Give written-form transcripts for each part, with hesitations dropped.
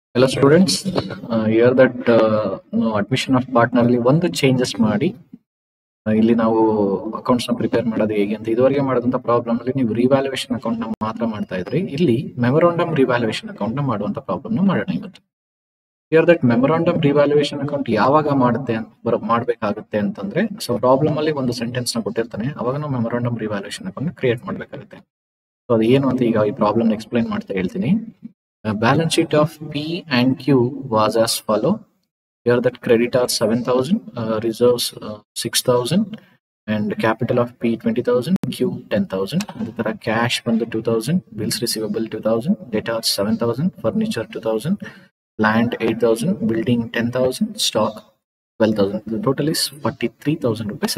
Hello students, here that admission of partner ಅಲ್ಲಿ ಒಂದು changes ಮಾಡಿ ಇಲ್ಲಿ ನಾವು ಅಕೌಂಟ್ಸ್ ನ ಪ್ರಿಪೇರ್ ಮಾಡೋದು ಹೇಗೆ ಅಂತ ಇದುವರೆಗೆ ಮಾಡೋದಂತ ಪ್ರಾಬ್ಲಮ್ ಅಲ್ಲಿ ನೀವು ರಿವ್ಯಾಲ್ಯೂಯೇಷನ್ ಅಕೌಂಟ್ ನ ಮಾತ್ರ ಮಾಡ್ತಾ ಇದ್ರಿ. ಇಲ್ಲಿ ಮೆಮೊರಾಂಡಮ್ ರಿವ್ಯಾಲ್ಯೂಯೇಷನ್ ಅಕೌಂಟ್ ನ ಮಾಡುವಂತ ಪ್ರಾಬ್ಲಮ್ ನ ಮಾಡೋಣ ಇವತ್ತು. Here that memorandum revaluation account ಯಾವಾಗ ಮಾಡಬೇಕಾಗುತ್ತೆ ಅಂತಂದ್ರೆ, ಸೊ ಪ್ರಾಬ್ಲಮ್ ಅಲ್ಲಿ ಒಂದು ಸೆಂಟೆನ್ಸ್ ನ ಕೊಟ್ಟಿರ್ತಾನೆ, ಅವಾಗ ನಾವು ಮೆಮೊರಾಂಡಮ್ ರಿವ್ಯಾಲ್ಯೂಯೇಷನ್ ಅಕೌಂಟ್ ನ ಕ್ರಿಯೇಟ್ ಮಾಡಬೇಕಾಗುತ್ತೆ. ಸೊ ಅದು ಏನು ಅಂತ ಈಗ ಈ ಪ್ರಾಬ್ಲಮ್ ಎಕ್ಸ್ಪ್ಲೈನ್ ಮಾಡ್ತಾ ಹೇಳ್ತೀನಿ. Balance sheet of P and Q was as follow. Here that credit are 7,000, reserves 6,000, and capital of P 20,000, Q 10,000. The cash from the 2,000, bills receivable 2,000, debt are 7,000, furniture 2,000, land 8,000, building 10,000, stock 12,000. The total is 43,000 rupees.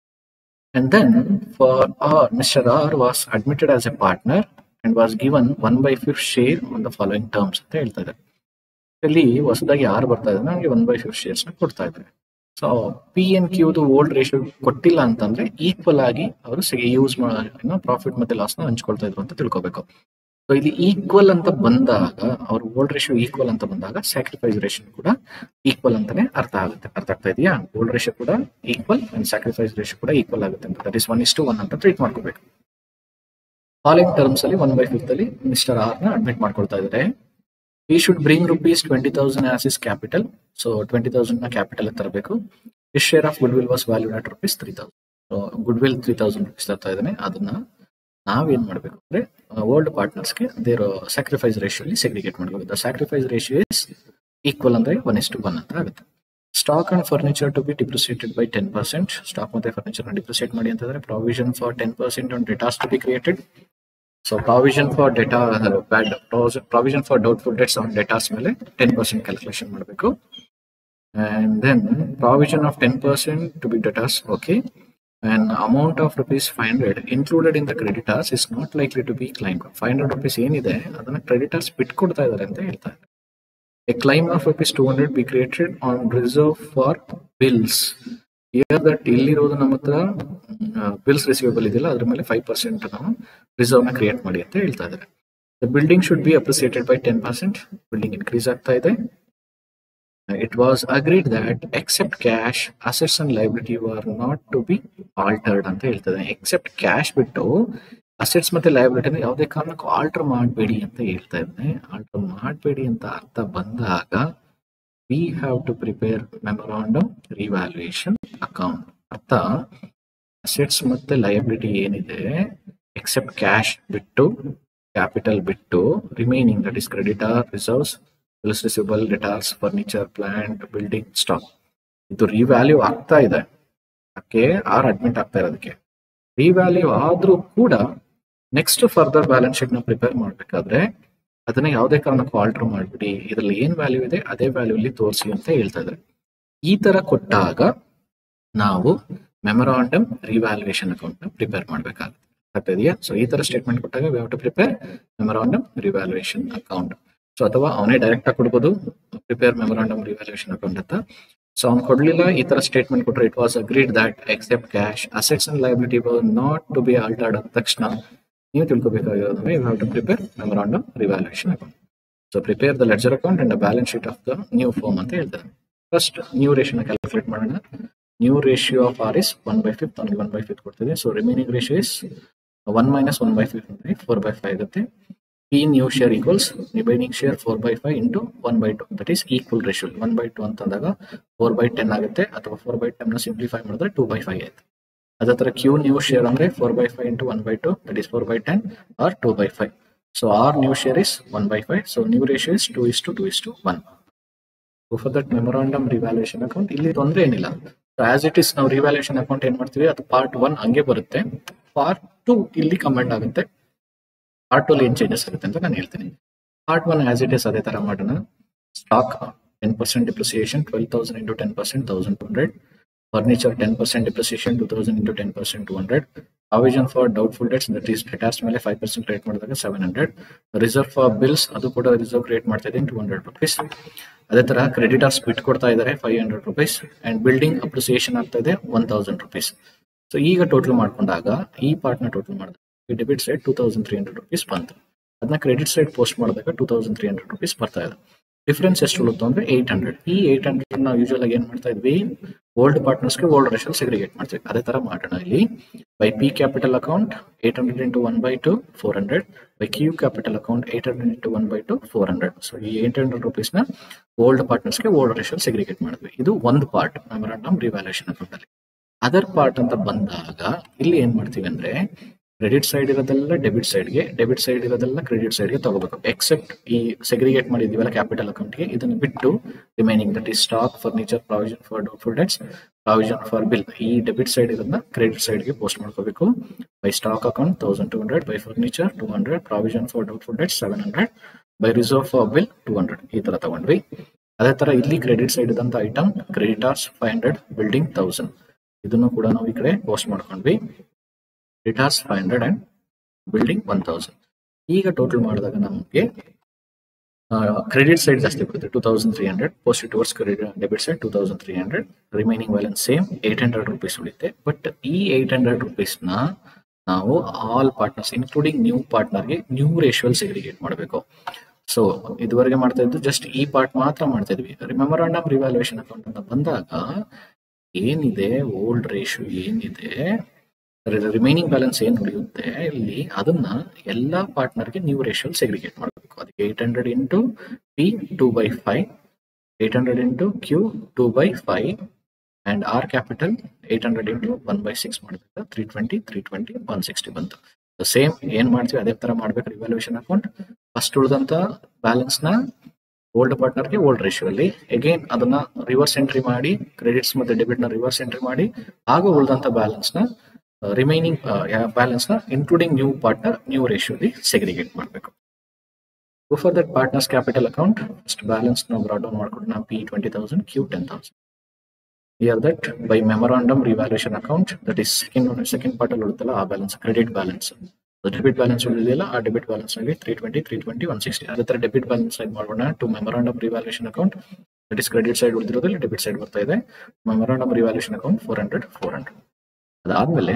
And then for Mr. R was admitted as a partner and was given 1/5 share on the following terms ಅಂತ ಹೇಳ್ತಾ ಇದ್ದಾರೆ. ಇಲ್ಲಿ ಹೊಸದಾಗಿ ಯಾರು ಬರ್ತಾ ಇದ್ದಾರೆ ನನಗೆ 1/5 shares ನ ಕೊಡ್ತಾ ಇದ್ದಾರೆ. ಸೊ ಪಿ ಎನ್ ಕ್ಯೂದು ಓಲ್ಡ್ ರೇಷಿಯೋ ಕೊಟ್ಟಿಲ್ಲ ಅಂತಂದ್ರೆ ಈಕ್ವಲ್ ಆಗಿ ಅವರು ಯೂಸ್ ಪ್ರಾಫಿಟ್ ಮತ್ತೆ ಲಾಸ್ ನ ಹಂಚ್ಕೊಳ್ತಾ ಇದ್ರು ಅಂತ ತಿಳ್ಕೊಬೇಕು. ಸೊ ಇಲ್ಲಿ ಈಕ್ವಲ್ ಅಂತ ಬಂದಾಗ, ಅವ್ರ ಓಲ್ಡ್ ರೇಷಿಯೋ ಈಕ್ವಲ್ ಅಂತ ಬಂದಾಗ ಸ್ಯಾಕ್ರಿಫೈಸ್ ರೇಷಿಯೋ ಕೂಡ ಈಕ್ವಲ್ ಅಂತಾನೆ ಅರ್ಥ ಆಗ್ತಾ ಇದೆಯಾ? ಓಲ್ಡ್ ರೇಷಿಯೋ ಕೂಡ ಈಕ್ವಲ್ ಅಂಡ್ ಸ್ಯಾಕ್ರಿಫೈಸ್ ರೇಷಿಯೋ ಕೂಡ ಈಕ್ವಲ್ ಆಗುತ್ತೆ ಅಂತ, ದಟ್ ಇಸ್ 1:1 ಅಂತ ಟ್ರೀಟ್ ಮಾಡ್ಕೋಬೇಕು. ಫಾಲೋಯಿಂಗ್ ಟರ್ಮ್ಸ್ ಅಲ್ಲಿ 1/5 ಅಲ್ಲಿ ಮಿಸ್ಟರ್ ಆರ್ ನ ಅಡ್ಮಿಟ್ ಮಾಡ್ಕೊಳ್ತಾ ಇದ್ದಾರೆ. He should bring rupees 20,000 as his capital. So 20,000 ನ ಕ್ಯಾಪಿಟಲ್ ತರಬೇಕು. His share of goodwill was valued at ₹3,000. So goodwill 3,000 rupees ತರ್ತಾ ಇದ್ದಾನೆ. ಅದನ್ನ ನಾವೇನ್ ಮಾಡ್ಬೇಕು ಅಂದ್ರೆ ಓಲ್ಡ್ ಪಾರ್ಟ್ನರ್ಸ್ಗೆ ದೇರ್ ಸ್ಯಾಕ್ರಿಫೈಸ್ ರೇಷಿಯೋ ಅಲ್ಲಿ ಸೆಗ್ರಿಗೇಟ್ ಮಾಡಬೇಕು. The sacrifice ratio is equal ಅಂದ್ರೆ 1:1 ಅಂತ ಆಗುತ್ತೆ. Stock and furniture to be depreciated by 10%. Stock ಮತ್ತೆ ಫರ್ನಿಚರ್ ನ ಡಿಪ್ರಿಸಿಯೇಟ್ ಮಾಡಿ ಅಂತಂದ್ರೆ provision for 10% on debtors to be created. So provision for debtor provision for doubtful debts on debtors ಮೇಲೆ 10% calculation ಮಾಡಬೇಕು. And then provision of 10% to be debtors. Okay, and amount of ₹500 included in the creditors is not likely to be claimed. ₹500 ಏನಿದೆ ಅದನ್ನ creditors ಬಿಟ್ಕೊಡ್ತಾ ಇದ್ದಾರೆ ಅಂತ ಹೇಳ್ತಾ ಇದ್ದಾರೆ. A claim of ₹200 be created on reserve for bills. Here that ಇಲ್ಲಿರೋದು ನಮ್ಮ ಹತ್ರ bills receivable ಇದೆಯಲ್ಲ, ಅದ್ರ ಮೇಲೆ 5% ನಾವು ರಿಸರ್ವ್ ನ ಕ್ರಿಯೇಟ್ ಮಾಡಿ ಅಂತ ಹೇಳ್ತಾ ಇದ್ದಾರೆ. The building should be appreciated by 10%. Building increase ಆಗ್ತಾ ಇದೆ. It was agreed that except cash, assets and liability were not to be altered ಅಂತ ಹೇಳ್ತದೆ. ಎಕ್ಸೆಪ್ಟ್ ಕ್ಯಾಶ್ ಬಿಟ್ಟು ಅಸೆಟ್ಸ್ ಮತ್ತೆ ಲಯಬಿಲಿಟಿನ ಯಾವುದೇ ಕಾರಣಕ್ಕೂ ಆಲ್ಟರ್ ಮಾಡಬೇಡಿ ಅಂತ ಹೇಳ್ತಾ ಇದ್ದಾನೆ. ಆಲ್ಟರ್ ಮಾಡಬೇಡಿ ಅಂತ ಅರ್ಥ ಬಂದಾಗ we have to prepare memorandum revaluation account. ಅರ್ಥ, ಅಸೆಟ್ಸ್ ಮತ್ತೆ ಲಯಬಿಲಿಟಿ ಏನಿದೆ ಎಕ್ಸೆಪ್ಟ್ ಕ್ಯಾಶ್ ಬಿಟ್ಟು, ಕ್ಯಾಪಿಟಲ್ ಬಿಟ್ಟು, remaining that is creditor, reserves, bills receivable, debtors, furniture, plant, building, stock, ಇದು ರಿವ್ಯಾಲ್ಯೂ ಆಗ್ತಾ ಇದೆ. ಅದಕ್ಕೆ ಆರ್ ಅಡ್ಮಿಟ್ ಆಗ್ತಾ ಇರೋದಕ್ಕೆ ರಿವ್ಯಾಲ್ಯೂ ಆದ್ರೂ ಕೂಡ ನೆಕ್ಸ್ಟ್ ಫರ್ದರ್ ಬ್ಯಾಲೆನ್ಸ್ ಶೀಟ್ ನ ಪ್ರಿಪೇರ್ ಮಾಡ್ಬೇಕಾದ್ರೆ ಅದನ್ನ ಯಾವುದೇ ಕಾರಣಕ್ಕೂ ಆಲ್ಟರ್ ಮಾಡ್ಬಿಡಿ, ಇದ್ರಲ್ಲಿ ಏನ್ ವ್ಯಾಲ್ಯೂ ಇದೆ ಅದೇ ವ್ಯಾಲ್ಯೂ ಇಲ್ಲಿ ತೋರಿಸಿ ಅಂತ ಹೇಳ್ತಾ ಇದ್ದಾರೆ. ಈ ತರ ಕೊಟ್ಟಾಗ ನಾವು ಮೆಮೊರಾಂಡಮ್ ರಿವ್ಯಾಲ್ಯೂಯೇಷನ್ ಅಕೌಂಟ್ ನ ಪ್ರಿಪೇರ್ ಮಾಡ್ಬೇಕಾಗುತ್ತೆ. ಆಗ್ತಿದೆಯಾ? ಸೊ ಈ ತರ ಸ್ಟೇಟ್ಮೆಂಟ್ ಕೊಟ್ಟಾಗ we have to prepare memorandum revaluation account. So ಅಥವಾ ಅವನೇ ಡೈರೆಕ್ಟ್ ಆಗಿ ಕೊಡ್ಬೋದು ಪ್ರಿಪೇರ್ ಮೆಮೊರಾಂಡಮ್ ರಿವ್ಯಾಲ್ಯೂಯೇಷನ್ ಅಕೌಂಟ್ ಅಂತ. ಸೊ ಅವ್ನು ಕೊಡ್ಲಿಲ್ಲ, ಈ ತರ ಸ್ಟೇಟ್ಮೆಂಟ್ ಕೊಟ್ರೆ it was agreed that except cash, assets and liability were not to be altered ಅಂದ ತಕ್ಷಣ ನೀವು ತಿಳ್ಕೊಬೇಕಾಗಿರೋದ್ರೆ you have to prepare memorandum revaluation account. So prepare the ledger account and the balance sheet of the new firm ಅಂತ ಹೇಳ್ತಾರೆ. First new ratio calculate ಮಾಡೋಣ. New ratio of R is 1/5. ಅವನಿಗೆ 1/5 ಕೊಡ್ತಿದೆ. So remaining ratio is 1 - 1/5 ಅಂದ್ರೆ 4/5 ಆಗುತ್ತೆ. P new share equals remaining share 4/5 into 1/2. That is equal ratio. 1/2 ಅಂತಂದಾಗ 4/10 ಆಗುತ್ತೆ, ಅಥವಾ 4/10 ನ ಸಿಂಪ್ಲಿಫೈ ಮಾಡಿದ್ರೆ 2/5 ಆಯ್ತು. ಅದೇ ತರ Q new share ಅಂದ್ರೆ 4/5 into 1/2, that is 4/10 or 2/5. So our new share is 1/5. So new ratio is 2:2:1. So for that memorandum revaluation account ಇಲ್ಲಿ ತೊಂದರೆ ಏನಿಲ್ಲ. So as it is ನಾವು revaluation account ಏನ್ ಮಾಡ್ತೀವಿ, ಅದು ಪಾರ್ಟ್ 1 ಹಂಗೆ ಬರುತ್ತೆ, ಪಾರ್ಟ್ 2 ಇಲ್ಲಿ ಕಮೆಂಟ್ ಆಗುತ್ತೆ. ಪಾರ್ಟ್ 2 ಏನ್ ಚೇಂಜಸ್ ಆಗುತ್ತೆ ಅಂತ ನಾನು ಹೇಳ್ತೀನಿ. ಪಾರ್ಟ್ 1 ಆಸ್ ಇಟ್ ಇಸ್ ಅದೇ ತರ ಮಾಡೋಣ. Stock 10% depreciation 12,000 into 10% 1,200. Furniture 10% depreciation 2,000 into 10% 200. Provision for doubtful debts that is debtors ಮೇಲೆ 5% ಕ್ರಿಯೇಟ್ ಮಾಡಿದಾಗ 700. ರಿಸರ್ವ್ ಫಾರ್ ಬಿಲ್ಸ್ ಅದು ಕೂಡ ರಿಸರ್ವ್ ಕ್ರಿಯೇಟ್ ಮಾಡ್ತಾ ಇದ್ದೀನಿ ₹200. ಅದೇ ತರ ಕ್ರೆಡಿಟರ್ಸ್ ಬಿಟ್ ಕೊಡ್ತಾ ಇದ್ದಾರೆ ₹500 ಅಂಡ್ ಬಿಲ್ಡಿಂಗ್ ಅಪ್ರಿಸಿಯೇಷನ್ ಆಗ್ತಾ ಇದೆ ₹1,000. ಸೊ ಈಗ ಟೋಟಲ್ ಮಾಡ್ಕೊಂಡಾಗ ಈ ಪಾರ್ಟ್ ನ ಟೋಟಲ್ ಮಾಡಿದಾಗ ಡೆಬಿಟ್ ಸೈಡ್ ₹2,300 ಬಂತು. ಅದನ್ನ ಕ್ರೆಡಿಟ್ ಸೈಡ್ ಪೋಸ್ಟ್ ಮಾಡಿದಾಗ ₹2,300 ಬರ್ತಾ ಇದೆ. ಡಿಫರೆನ್ಸ್ ಎಷ್ಟು ಉಳಿತು ಅಂದ್ರೆ 800. ಈ 800 ನಾವು ಯೂಶುವಲ್ ಆಗಿ ಏನ್ ಮಾಡ್ತಾ ಇದ್ವಿ, ಓಲ್ಡ್ ಪಾರ್ಟ್ನರ್ಸ್ಗೆ ಓಲ್ಡ್ ರೇಷಿಯೋ ಸೆಗ್ರಿಗೇಟ್ ಮಾಡ್ತೀವಿ. ಅದೇ ತರ ಮಾಡೋಣ ಇಲ್ಲಿ. By P capital account 800 into 1/2 400, by Q capital account 800 into 1/2 400. So ಈ 800 rupees ನ ಓಲ್ಡ್ ಪಾರ್ಟ್ನರ್ಸ್ಗೆ ಓಲ್ಡ್ ರೇಷಿಯೋ ಸೆಗ್ರಿಗೇಟ್ ಮಾಡಿದ್ವಿ. ಇದು ಒಂದು ಪಾರ್ಟ್ ಮೆಮೊರಾಂಡಮ್ ರಿವ್ಯಾಲ್ಯೂಯೇಷನ್ ಅಕೌಂಟ್ ಅಲ್ಲಿ. ಅದರ್ ಪಾರ್ಟ್ ಅಂತ ಬಂದಾಗ ಇಲ್ಲಿ ಏನ್ ಮಾಡ್ತೀವಿ ಅಂದ್ರೆ, ಕ್ರೆಡಿಟ್ ಸೈಡ್ ಇರೋದೆಲ್ಲ ಡೆಬಿಟ್ ಸೈಡ್ಗೆ, ಡೆಬಿಟ್ ಸೈಡ್ ಇರೋದೆಲ್ಲ ಕ್ರೆಡಿಟ್ ಸೈಡ್ಗೆ ತಗೋಬೇಕು. ಎಕ್ಸೆಪ್ಟ್ ಈ ಸೆಗ್ರಿಗೇಟ್ ಮಾಡಿದೀವಲ್ಲ ಕ್ಯಾಪಿಟಲ್ ಅಕೌಂಟ್ಗೆ, ಇದನ್ನು ಬಿಟ್ಟು remaining that is stock, furniture, provision for doubtful debts, provision for bill, ಈ ಡೆಬಿಟ್ ಸೈಡ್ ಇರೋದನ್ನ ಕ್ರೆಡಿಟ್ ಸೈಡ್ಗೆ ಪೋಸ್ಟ್ ಮಾಡ್ಕೋಬೇಕು. By stock account 1200, by furniture 200, provision for doubtful debts 700, by reserve for bill 200. ಈ ತರ ತಗೊಂಡ್ವಿ. ಅದೇ ತರ ಇಲ್ಲಿ ಕ್ರೆಡಿಟ್ ಸೈಡ್ ಇದಂತ ಐಟಮ್ ಕ್ರೆಡಿಟಾರ್ಸ್ 500, ಬಿಲ್ಡಿಂಗ್ 1000, ಇದನ್ನು ಕೂಡ ನಾವು ಈ ಕಡೆ ಪೋಸ್ಟ್ ಮಾಡ್ಕೊಂಡ್ವಿ. Creditors 500 and building 1000. ಈಗ ಟೋಟಲ್ ಮಾಡಿದಾಗ ನಮಗೆ ಕ್ರೆಡಿಟ್ ಸೈಡ್ ಜಾಸ್ತಿ ಬರುತ್ತೆ, 2300. Post towards debit side 2300. Remaining balance same 800 rupees ಉಳಿತೆ. ಬಟ್ ಈ 800 rupees ನ ನಾವು ಆಲ್ ಪಾರ್ಟ್ನರ್ಸ್ ಇನ್ಕ್ಲೂಡಿಂಗ್ ನ್ಯೂ ಪಾರ್ಟ್ನರ್ಗೆ ನ್ಯೂ ರೇಷಿಯೋ ಸೆಗ್ರಿಗೇಟ್ ಮಾಡಬೇಕು. ಸೊ ಇದುವರೆಗೆ ಮಾಡ್ತಾ ಇದ್ದು ಜಸ್ಟ್ ಈ ಪಾರ್ಟ್ ಮಾತ್ರ ಮಾಡ್ತಾ ಇದ್ವಿ. ಮೆಮೊರಾಂಡಮ್ ರಿವ್ಯಾಲ್ಯೂಯೇಷನ್ ಅಕೌಂಟ್ ಅಂತ ಬಂದಾಗ ಏನಿದೆ ಓಲ್ಡ್ ರೇಷಿಯೋ ಏನಿದೆ, ರಿಮೈನಿಂಗ್ ಬ್ಯಾಲೆನ್ಸ್ ಏನ್ ಉಳಿಯುತ್ತೆ ಇಲ್ಲಿ, ಅದನ್ನ ಎಲ್ಲಾ ಪಾರ್ಟ್ನರ್ಗೆ ನ್ಯೂ ರೇಷಿಯೋ ಸೆಗ್ರಿಗೇಟ್ ಮಾಡಬೇಕು. ಅದಕ್ಕೆ 800 into P 2/5, 800 into Q 2/5 and R capital 800 into 1/6 ಮಾಡಿದಾಗ 320, 320, 160 ಬಂತು. ಸೇಮ್ ಏನ್ ಮಾಡ್ತೀವಿ ಅದೇ ತರ ಮಾಡ್ಬೇಕು ರಿವ್ಯಾಲ್ಯೂಯೇಷನ್ ಅಕೌಂಟ್. ಫಸ್ಟ್ ಉಳಿದಂತ ಬ್ಯಾಲೆನ್ಸ್ ನ ಓಲ್ಡ್ ಪಾರ್ಟ್ನರ್ಗೆ ಓಲ್ಡ್ ರೇಷಿಯೋ ಅಲ್ಲಿ ಅಗೇನ್ ಅದನ್ನ ರಿವರ್ಸ್ ಎಂಟ್ರಿ ಮಾಡಿ, ಕ್ರೆಡಿಟ್ಸ್ ಮತ್ತೆ ಡೆಬಿಟ್ ನ ರಿವರ್ಸ್ ಎಂಟ್ರಿ ಮಾಡಿ, ಆಗ ಉಳಿದಂತ ಬ್ಯಾಲೆನ್ಸ್ ನ ರಿಮೈನಿಂಗ್ ಬ್ಯಾಲೆನ್ಸ್ ನ ಇನ್ಕ್ಲೂಡಿಂಗ್ ನ್ಯೂ ಪಾರ್ಟ್ನರ್ ನ್ಯೂ ರೇಷಿಯೋಲಿ ಸೆಗ್ರಿಗೇಟ್ ಮಾಡಬೇಕು. For that partners capital account first balance ನಾವು ಬ್ರಾಟ್ ಡೌನ್ ಮಾಡ್ಕೊಂಡು ನಾವು P 20,000, Q 10,000. Here that by memorandum revaluation account that is second part ಅಲ್ಲಿ ಉಳಿತಲ್ಲ ಆ balance credit balance, debit balance ಉಳಿದಿಲ್ಲ ಆ ಡೆಬಿಟ್ ಬ್ಯಾಲೆನ್ಸ್ ನಲ್ಲಿ 320, 320, 160. ಅದೇ ತರ ಡೆಬಿಟ್ ಬ್ಯಾಲೆನ್ಸ್ ಸೈಡ್ ಮಾಡೋಣ to memorandum revaluation account that is credit side ಉಳಿದಿರೋದ್ರಲ್ಲಿ ಡೆಬಿಟ್ ಸೈಡ್ ಬರ್ತಾ ಇದೆ. Memorandum revaluation account 400, 400. ಅದಾದ್ಮೇಲೆ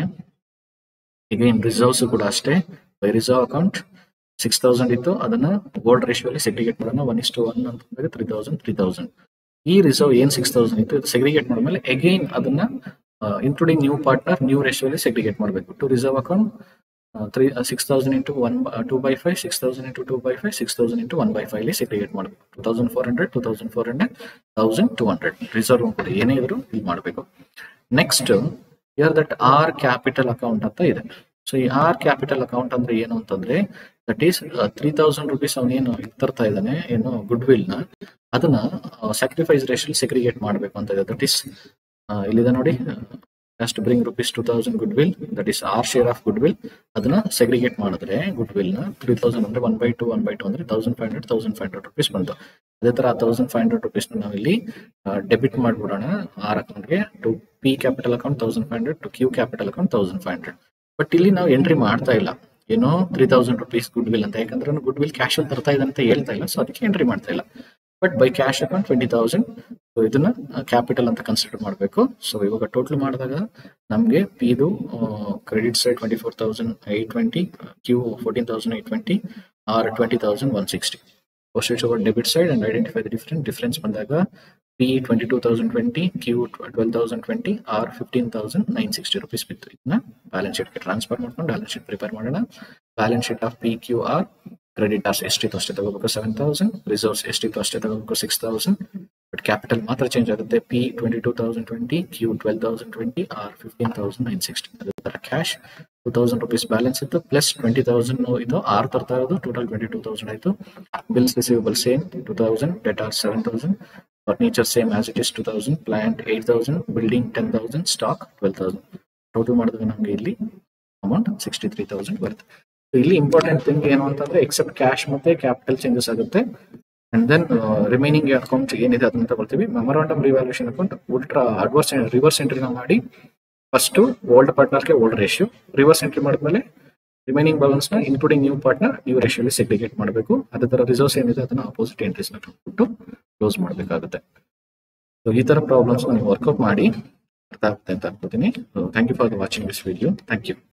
ಈಗ ಇನ್ ರಿಸರ್ವ್ಸ್ ಕೂಡ ಅಷ್ಟೇ. ಬೈ ರಿಸರ್ವ್ ಅಕೌಂಟ್ 6000 ಇತ್ತು, ಅದನ್ನ ಓಲ್ಡ್ ರೇಷಿಯೋಲಿ ಸೆಗ್ರಿಗೇಟ್ ಮಾಡೋಣ. 1:1 ಅಂತಂದ್ರೆ 3000, 3000. ಈ ರಿಸರ್ವ್ ಏನ್ 6000 ಇತ್ತು ಇದು ಸೆಗ್ರಿಗೇಟ್ ಮಾಡಿದ್ಮೇಲೆ ಅಗೈನ್ ಅದನ್ನ ಇನ್ಕ್ಲೂಡಿಂಗ್ ನ್ಯೂ ಪಾರ್ಟ್ನರ್ ನ್ಯೂ ರೇಷಿಯೋಲಿ ಸೆಗ್ರಿಗೇಟ್ ಮಾಡಬೇಕು. To reserve account 6000 into 2/5, 6000 into 2/5, 6000 into 1/5 ಅಲ್ಲಿ ಸೆಗ್ರಿಗೇಟ್ ಮಾಡಬೇಕು. 2400, 2400, 1200 ರಿಸರ್ವ್ ಕೂಡ ಏನೇ ಇದ್ರು ಇಲ್ಲಿ ಮಾಡಬೇಕು. Next here that R capital account ಅಂತ ಇದೆ. ಸೊ ಈ ಆರ್ ಕ್ಯಾಪಿಟಲ್ ಅಕೌಂಟ್ ಅಂದ್ರೆ ಏನು ಅಂತಂದ್ರೆ ದಟ್ ಈಸ್ 3000 rupees ಅವನೇನು ತರ್ತಾ ಇದ್ದಾನೆ ಏನು ಗುಡ್ ವಿಲ್ ನ, ಅದನ್ನ ಸ್ಯಾಕ್ರಿಫೈಸ್ ರೇಷಿಯಲ್ ಸೆಗ್ರಿಗೇಟ್ ಮಾಡಬೇಕು ಅಂತ ಇದೆ. ದಟ್ ಈಸ್ ಇಲ್ಲಿದೆ ನೋಡಿ, has to bring ₹2000 goodwill, that is our share of goodwill. ಅದನ್ನ ಸೆಗ್ರಿಗೇಟ್ ಮಾಡಿದ್ರೆ goodwill ನ 3000 ಅಂದ್ರೆ 1/2 ಅಂದ್ರೆ 1500 rupees ಬಂತು. ಅದೇ ತರ 1500 rupees ನಾವು ಇಲ್ಲಿ ಡೆಬಿಟ್ ಮಾಡ್ಬಿಡೋಣ ಆರ್ ಅಕೌಂಟ್ಗೆ. To P capital account 1500, to Q capital account 1500. But ಇಲ್ಲಿ ನಾವು ಎಂಟ್ರಿ ಮಾಡ್ತಾ ಇಲ್ಲ ಏನೋ 3000 rupees goodwill ಅಂತ, ಯಾಕಂದ್ರೆ goodwill ಕ್ಯಾಶ್ ಅಲ್ಲಿ ತರ್ತಾ ಇದೆ ಅಂತ ಹೇಳ್ತಾ ಇಲ್ಲ, ಸೊ ಅದಕ್ಕೆ ಎಂಟ್ರಿ ಮಾಡ್ತಾ ಇಲ್ಲ. ಬಟ್ ಬೈ ಕ್ಯಾಶ್ ಅಕೌಂಟ್ 20,000, ಇದನ್ನ ಕ್ಯಾಪಿಟಲ್ ಅಂತ ಕನ್ಸಿಡರ್ ಮಾಡಬೇಕು. ಸೊ ಇವಾಗ ಟೋಟಲ್ ಮಾಡಿದಾಗ ನಮ್ಗೆ ಇದು credit side 24,820, Q 14,820, R 20,160. Postage over debit side and identify the difference ಬಂದಾಗ P 22,020, Q 12,020, R 15,960 rupees ಬಿತ್ತು. ಇದನ್ನ ಬ್ಯಾಲೆನ್ಸ್ ಶೀಟ್ಗೆ ಟ್ರಾನ್ಸ್ಫರ್ ಮಾಡ್ಕೊಂಡು ಬ್ಯಾಲೆನ್ಸ್ ಶೀಟ್ ಪ್ರಿಪೇರ್ ಮಾಡೋಣ. Balance sheet of P Q R creditors ಎಷ್ಟಿತ್ತು ಅಷ್ಟೇ ತಗೋಬೇಕು 7,000, ರಿಸರ್ವ್ಸ್ ಎಷ್ಟಿತ್ತು ಅಷ್ಟೇ ತಗೋಬೇಕು 6,000. ಬಟ್ ಕ್ಯಾಪಿಟಲ್ ಮಾತ್ರ ಚೇಂಜ್ ಆಗುತ್ತೆ. P 22,020, Q 12,020, R 15,960. ಅದೇ ತರ ಕ್ಯಾಶ್ 2,000 rupees ಬ್ಯಾಲೆನ್ಸ್ ಇತ್ತು, ಪ್ಲಸ್ 20,000 ಇದು ಆರ್ ತರ್ತಾ ಇರೋದು, ಟೋಟಲ್ 22,000 ಆಯ್ತು. Bills receivable same 2,000, debtor 7,000, furniture same as it is 2,000, plant 8,000, building 10,000, stock 12,000. Total ಮಾಡಿದಾಗ ನಮಗೆ ಇಲ್ಲಿ ಅಮೌಂಟ್ 63,000 ಬರುತ್ತೆ. ಇಲ್ಲಿ ಇಂಪಾರ್ಟೆಂಟ್ ಥಿಂಗ್ ಏನು ಅಂತಂದ್ರೆ ಎಕ್ಸೆಪ್ಟ್ ಕ್ಯಾಶ್ ಮತ್ತೆ ಕ್ಯಾಪಿಟಲ್ ಚೇಂಜಸ್ ಆಗುತ್ತೆ. ಅಂಡ್ ದೆನ್ ರಿಮೈನಿಂಗ್ ಅಕೌಂಟ್ ಏನಿದೆ ಅದನ್ನ ತಗೊಳ್ತೀವಿ. ಮೆಮೊರಾಂಡಮ್ ರಿವ್ಯಾಲ್ಯೂಯೇಷನ್ ಅಕೌಂಟ್ ಉಲ್ಟ್ರಾ ರಿವರ್ಸ್ ಎಂಟ್ರಿನ ಮಾಡಿ ಫಸ್ಟ್ ಓಲ್ಡ್ ಪಾರ್ಟ್ನರ್ಗೆ ಓಲ್ಡ್ ರೇಷಿಯೋ, ರಿವರ್ಸ್ ಎಂಟ್ರಿ ಮಾಡಿದ್ಮೇಲೆ ರಿಮೈನಿಂಗ್ ಬ್ಯಾಲೆನ್ಸ್ ನ ಇನ್ಕ್ಲೂಡಿಂಗ್ ನ್ಯೂ ಪಾರ್ಟ್ನರ್ ನ್ಯೂ ರೇಷಿಯೋಲಿ ಸೆಗ್ರಿಗೇಟ್ ಮಾಡಬೇಕು. ಅದೇ ತರ ರಿಸರ್ವ್ಸ್ ಏನಿದೆ ಅದನ್ನ ಆಪೋಸಿಟ್ ಎಂಟ್ರೀಸ್ ನ ಕೊಟ್ಟು ಕ್ಲೋಸ್ ಮಾಡಬೇಕಾಗುತ್ತೆ. ಸೊ ಈ ತರ ಪ್ರಾಬ್ಲಮ್ಸ್ ನೀವು ವರ್ಕ್ಔಟ್ ಮಾಡಿ ಅರ್ಥ ಆಗುತ್ತೆ ಅಂತ ಅನ್ಕೋತೀನಿ. Thank you for watching this video. Thank you.